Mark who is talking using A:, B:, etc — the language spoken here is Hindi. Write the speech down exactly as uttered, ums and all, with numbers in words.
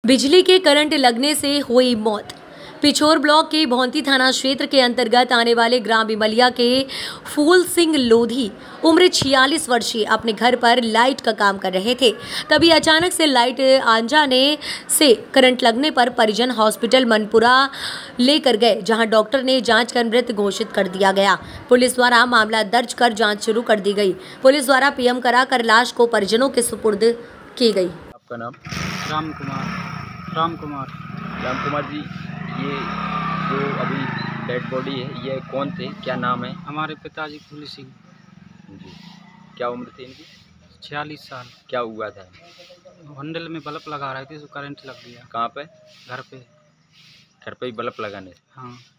A: बिजली के करंट लगने से हुई मौत। पिछोर ब्लॉक के भौंती थाना क्षेत्र के अंतर्गत आने वाले ग्राम बिमलिया के फूल सिंह लोधी उम्र छियालीस वर्षीय अपने घर पर लाइट का काम कर रहे थे। तभी अचानक से लाइट आ जाने से करंट लगने पर परिजन हॉस्पिटल मनपुरा लेकर गए, जहां डॉक्टर ने जांच कर मृत घोषित कर दिया गया। पुलिस द्वारा मामला दर्ज कर जांच शुरू कर दी गई। पुलिस द्वारा पीएम कराकर लाश को परिजनों के सुपुर्द की गई।
B: आपका नाम?
C: राम कुमार। राम कुमार
B: राम कुमार जी, ये जो अभी डेड बॉडी है, ये कौन थे, क्या नाम है?
C: हमारे पिताजी फूल सिंह।
B: जी, क्या उम्र थी इनकी?
C: छियालीस साल।
B: क्या हुआ था?
C: हंडल में बल्ब लगा रहे थे तो करंट लग गया।
B: कहाँ पे?
C: घर पे।
B: घर पे ही बल्ब लगाने?
C: हाँ।